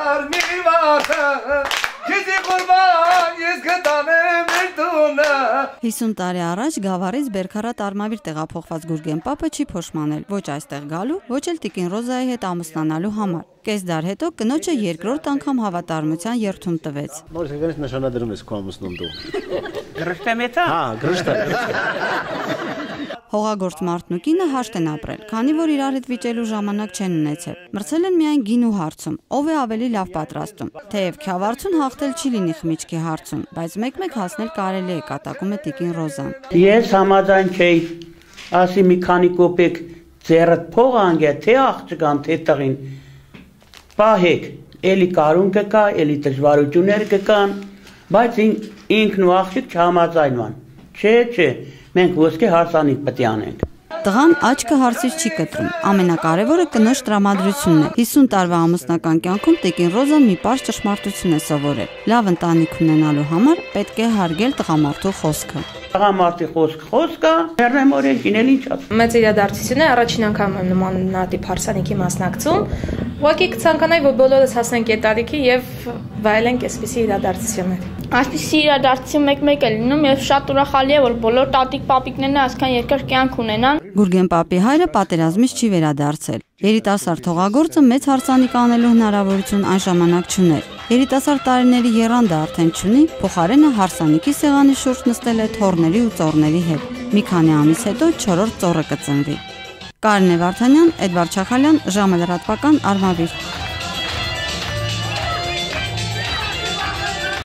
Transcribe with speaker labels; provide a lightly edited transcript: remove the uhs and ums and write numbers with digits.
Speaker 1: 50 տարի առաջ Գավառից Բերքարատ Արմավիր տեղափոխված Գուրգեն Պապը չի փոշմանել ոչ այստեղ գալու, ոչ էլ Տիկին Ռոզայի հետ ամուսնանալու համար։ Կես դար հետո կնոջը երկրորդ անգամ հավատարմության երդում տվեց։
Speaker 2: Նոր եկանից նշանադրում ես քո ամուսնում դու։
Speaker 3: Գրշտեմետա։
Speaker 2: Հա, գրշտը։
Speaker 1: Հողագործ մարդն ու կինը հաշտ են ապրել, քանի որ իրար հետ վիճելու ժամանակ չեն ունեցել։ Մրցել են միայն գինու հարցում, ով է ավելի լավ պատրաստում։ Թեև Քյավառցուն հաղթել չի լինի խմիչքի հարցում, բայց մեկ-մեկ հասնել կարելի է, կատակում է Տիկին Ռոզան։
Speaker 3: Ես համաձայն չէի, ասի մի քանի կոպեկ ձեռդ փող անգե, թե աղջկան, թե տղին։ Պահեք, էլի կարուն կկա, էլի դժվարություններ կկան, բայց ինքն ու աղջիկ չհամաձայնվան։ Չէ, մենք ոսկե հարսանիք պետք է անենք։
Speaker 1: Տղան աչքը հարցից չի կտրում, ամենակարևորը կնոջ տրամադրությունն է։ 50 տարվա ամուսնական կյանքում Տիկին Ռոզան մի պարզ ճշմարտություն է սովորել։ Լավ ընտանիք ունենալու համար պետք է հարգել տղամարդու խոսքը։
Speaker 3: Տղամարդի խոսքը, հեռնեմ օրենքին էլ ինչ ասում։
Speaker 4: Մեծ իրադարձություն է, առաջին անգամ եմ նմանատիպ հարսանիքի մասնակցում։ Ուղղակի կցանկանայի, որ բոլորս հասնենք այդ տարիքի եւ վայելենք այսպիսի իրադարձություններ։
Speaker 5: Այսպիսի իրադարձություն մեկ-մեկ է լինում եւ շատ ուրախալի է, որ բոլոր տատիկ-պապիկներն այսքան երկար կյանք ունենան։
Speaker 1: Գուրգեն Պապի հայրը պատերազմից չի վերադարձել։ Երիտասարդ հողագործը մեծ հարսանիք անելու հնարավորություն այն ժամանակ չուներ։ Երիտասարդ տարիների եռանդը արդեն չունի, փոխարենը հարսանիքի սեղանի շուրջ նստել է թոռների ու ծոռների հետ։ Մի քանի ամիս հետո 4-րդ ծոռը կծնվի։ Կարինե Վարդանյան, Էդվարդ Չախալյան, ժամը լրատվական, Արմավիր։